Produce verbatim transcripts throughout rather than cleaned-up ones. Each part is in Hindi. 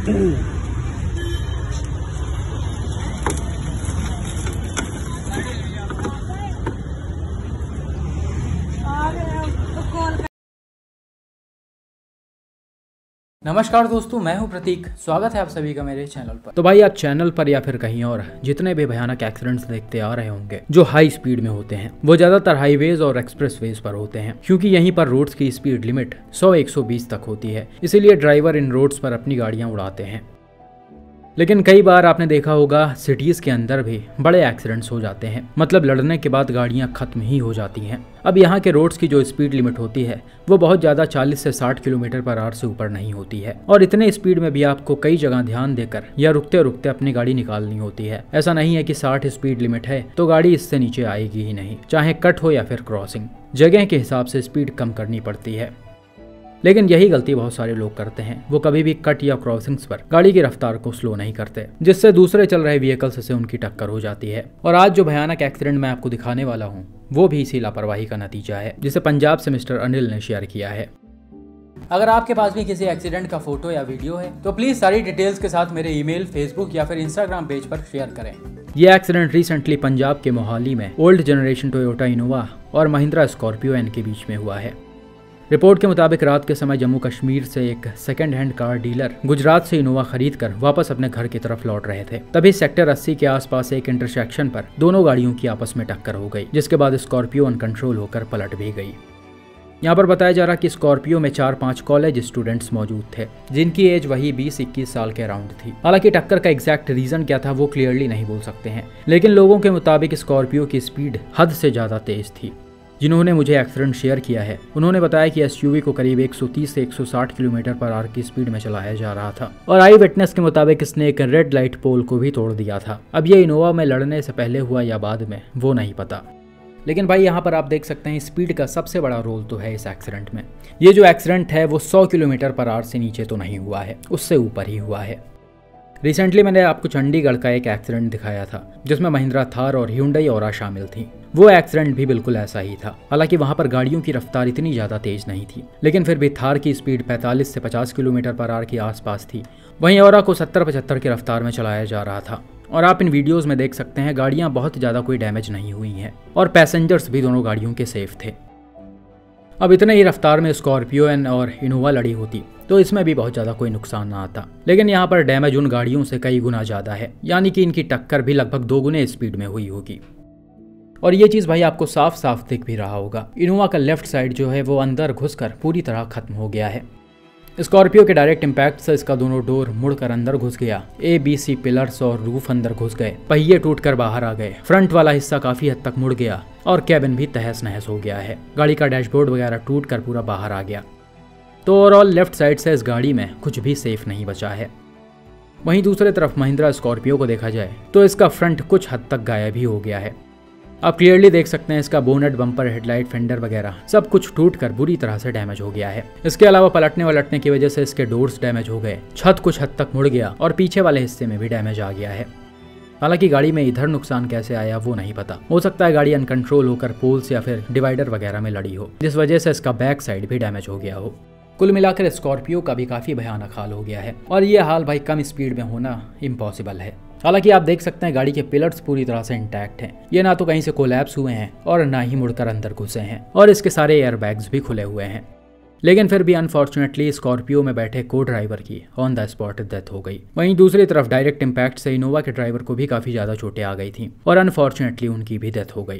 नमस्कार दोस्तों, मैं हूं प्रतीक। स्वागत है आप सभी का मेरे चैनल पर। तो भाई आप चैनल पर या फिर कहीं और जितने भी भयानक एक्सीडेंट्स देखते आ रहे होंगे जो हाई स्पीड में होते हैं, वो ज्यादातर हाईवेज और एक्सप्रेसवेज पर होते हैं, क्योंकि यहीं पर रोड्स की स्पीड लिमिट सौ एक सौ बीस तक होती है। इसीलिए ड्राइवर इन रोड्स पर अपनी गाड़ियां उड़ाते हैं। लेकिन कई बार आपने देखा होगा सिटीज के अंदर भी बड़े एक्सीडेंट्स हो जाते हैं, मतलब लड़ने के बाद गाड़ियां खत्म ही हो जाती हैं। अब यहाँ के रोड्स की जो स्पीड लिमिट होती है वो बहुत ज्यादा चालीस से साठ किलोमीटर पर आवर से ऊपर नहीं होती है, और इतने स्पीड में भी आपको कई जगह ध्यान देकर या रुकते रुकते अपनी गाड़ी निकालनी होती है। ऐसा नहीं है कि साठ स्पीड लिमिट है तो गाड़ी इससे नीचे आएगी ही नहीं, चाहे कट हो या फिर क्रॉसिंग। जगह के हिसाब से स्पीड कम करनी पड़ती है। लेकिन यही गलती बहुत सारे लोग करते हैं, वो कभी भी कट या क्रॉसिंग्स पर गाड़ी की रफ्तार को स्लो नहीं करते, जिससे दूसरे चल रहे व्हीकल्स से उनकी टक्कर हो जाती है। और आज जो भयानक एक्सीडेंट मैं आपको दिखाने वाला हूँ वो भी इसी लापरवाही का नतीजा है, जिसे पंजाब से मिस्टर अनिल ने शेयर किया है। अगर आपके पास भी किसी एक्सीडेंट का फोटो या वीडियो है तो प्लीज सारी डिटेल्स के साथ मेरे ईमेल, फेसबुक या फिर इंस्टाग्राम पेज पर शेयर करें। ये एक्सीडेंट रिसेंटली पंजाब के मोहाली में ओल्ड जनरेशन टोयोटा इनोवा और महिंद्रा स्कॉर्पियो एन के बीच में हुआ है। रिपोर्ट के मुताबिक रात के समय जम्मू कश्मीर से एक second hand car dealer Gujarat से इनोवा खरीद कर वापस अपने घर की तरफ लौट रहे थे। तभी सेक्टर अस्सी के आसपास एक इंटरसेक्शन पर दोनों गाड़ियों की आपस में टक्कर हो गई, जिसके बाद स्कॉर्पियो अनकंट्रोल होकर पलट भी गई। यहाँ पर बताया जा रहा कि स्कॉर्पियो में चार पांच कॉलेज स्टूडेंट्स मौजूद थे, जिनकी एज वही बीस इक्कीस साल के अराउंड थी। हालांकि टक्कर का एग्जैक्ट रीजन क्या था वो क्लियरली नहीं बोल सकते हैं, लेकिन लोगों के मुताबिक स्कॉर्पियो की स्पीड हद से ज्यादा तेज थी। जिन्होंने मुझे एक्सीडेंट शेयर किया है उन्होंने बताया कि एसयूवी को करीब एक सौ तीस से एक सौ साठ किलोमीटर पर आवर की स्पीड में चलाया जा रहा था, और आई विटनेस के मुताबिक इसने एक रेड लाइट पोल को भी तोड़ दिया था। अब ये इनोवा में लड़ने से पहले हुआ या बाद में वो नहीं पता। लेकिन भाई यहाँ पर आप देख सकते हैं स्पीड का सबसे बड़ा रोल तो है इस एक्सीडेंट में। ये जो एक्सीडेंट है वो सौ किलोमीटर पर आवर से नीचे तो नहीं हुआ है, उससे ऊपर ही हुआ है। रिसेंटली मैंने आपको चंडीगढ़ का एक एक्सीडेंट दिखाया था जिसमें महिंद्रा थार और ह्यूंडई ओरा शामिल थी। वो एक्सीडेंट भी बिल्कुल ऐसा ही था। हालांकि वहां पर गाड़ियों की रफ्तार इतनी ज्यादा तेज नहीं थी, लेकिन फिर भी थार की स्पीड पैंतालीस से पचास किलोमीटर पर आवर के आसपास थी, वहीं ओरा को सत्तर पचहत्तर की रफ्तार में चलाया जा रहा था। और आप इन वीडियोस में देख सकते हैं गाड़ियां बहुत ज्यादा कोई डैमेज नहीं हुई हैं, और पैसेंजर्स भी दोनों गाड़ियों के सेफ थे। अब इतने ही रफ्तार में स्कॉर्पियो एन और इनोवा लड़ी होती तो इसमें भी बहुत ज्यादा कोई नुकसान ना आता, लेकिन यहाँ पर डैमेज उन गाड़ियों से कई गुना ज्यादा है, यानी कि इनकी टक्कर भी लगभग दो गुने स्पीड में हुई होगी। और ये चीज भाई आपको साफ साफ दिख भी रहा होगा। इनोवा का लेफ्ट साइड जो है वो अंदर घुसकर पूरी तरह खत्म हो गया है। स्कॉर्पियो के डायरेक्ट इम्पैक्ट से इसका दोनों डोर मुड़कर अंदर घुस गया, ए बी सी पिलर्स और रूफ अंदर घुस गए, पहिए टूटकर बाहर आ गए, फ्रंट वाला हिस्सा काफी हद तक मुड़ गया और कैबिन भी तहस नहस हो गया है। गाड़ी का डैशबोर्ड वगैरह टूट कर पूरा बाहर आ गया। तो ओवरऑल लेफ्ट साइड से इस गाड़ी में कुछ भी सेफ नहीं बचा है। वहीं दूसरी तरफ महिंद्रा स्कॉर्पियो को देखा जाए तो इसका फ्रंट कुछ हद तक गायब ही हो गया है। आप क्लियरली देख सकते हैं इसका बोनेट, बम्पर, हेडलाइट, फेंडर वगैरह सब कुछ टूटकर बुरी तरह से डैमेज हो गया है। इसके अलावा पलटने वलटने की वजह से इसके डोर्स डैमेज हो गए, छत कुछ हद तक मुड़ गया और पीछे वाले हिस्से में भी डैमेज आ गया है। हालांकि गाड़ी में इधर नुकसान कैसे आया वो नहीं पता, हो सकता है गाड़ी अनकंट्रोल होकर पोल्स या फिर डिवाइडर वगैरह में लड़ी हो, जिस वजह से इसका बैक साइड भी डैमेज हो गया हो। कुल मिलाकर स्कॉर्पियो का भी काफी भयानक हाल हो गया है, और ये हाल भाई कम स्पीड में होना इम्पॉसिबल है। हालांकि आप देख सकते हैं गाड़ी के पिलर्स पूरी तरह से इंटैक्ट हैं, ये ना तो कहीं से कोलैप्स हुए हैं और ना ही मुड़कर अंदर घुसे हैं, और इसके सारे एयरबैग्स भी खुले हुए हैं। लेकिन फिर भी अनफॉर्चुनेटली स्कॉर्पियो में बैठे को ड्राइवर की ऑन द स्पॉट डेथ हो गई। वहीं दूसरी तरफ डायरेक्ट इम्पैक्ट से इनोवा के ड्राइवर को भी काफी ज्यादा चोटें आ गई थी और अनफॉर्चुनेटली उनकी भी डेथ हो गई।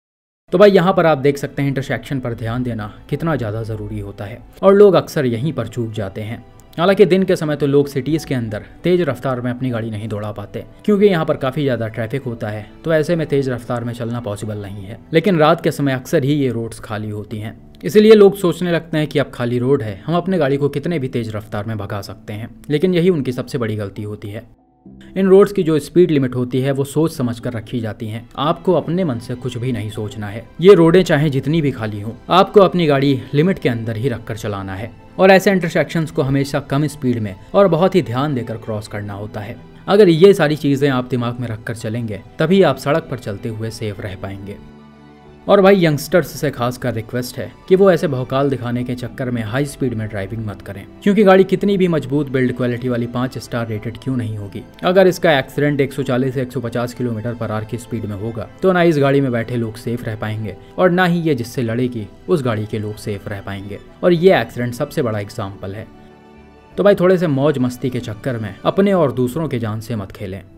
तो भाई यहाँ पर आप देख सकते हैं इंटरसेक्शन पर ध्यान देना कितना ज़्यादा ज़रूरी होता है, और लोग अक्सर यहीं पर चूक जाते हैं। हालांकि दिन के समय तो लोग सिटीज़ के अंदर तेज़ रफ्तार में अपनी गाड़ी नहीं दौड़ा पाते, क्योंकि यहाँ पर काफ़ी ज़्यादा ट्रैफिक होता है, तो ऐसे में तेज़ रफ्तार में चलना पॉसिबल नहीं है। लेकिन रात के समय अक्सर ही ये रोड्स खाली होती हैं, इसलिए लोग सोचने लगते हैं कि अब खाली रोड है, हम अपने गाड़ी को कितने भी तेज़ रफ्तार में भगा सकते हैं। लेकिन यही उनकी सबसे बड़ी गलती होती है। इन रोड्स की जो स्पीड लिमिट होती है वो सोच समझ कर रखी जाती हैं। आपको अपने मन से कुछ भी नहीं सोचना है। ये रोडें चाहे जितनी भी खाली हो, आपको अपनी गाड़ी लिमिट के अंदर ही रखकर चलाना है, और ऐसे इंटरसेक्शंस को हमेशा कम स्पीड में और बहुत ही ध्यान देकर क्रॉस करना होता है। अगर ये सारी चीजें आप दिमाग में रखकर चलेंगे तभी आप सड़क पर चलते हुए सेफ रह पाएंगे। और भाई यंगस्टर्स से खासकर रिक्वेस्ट है कि वो ऐसे भौकाल दिखाने के चक्कर में हाई स्पीड में ड्राइविंग मत करें, क्योंकि गाड़ी कितनी भी मजबूत बिल्ड क्वालिटी वाली पाँच स्टार रेटेड क्यों नहीं होगी, अगर इसका एक्सीडेंट एक सौ चालीस से एक सौ पचास किलोमीटर पर आवर की स्पीड में होगा तो ना इस गाड़ी में बैठे लोग सेफ रह पाएंगे और ना ही ये जिससे लड़ेगी उस गाड़ी के लोग सेफ रह पाएंगे। और ये एक्सीडेंट सबसे बड़ा एग्जाम्पल है। तो भाई थोड़े से मौज मस्ती के चक्कर में अपने और दूसरों के जान से मत खेलें।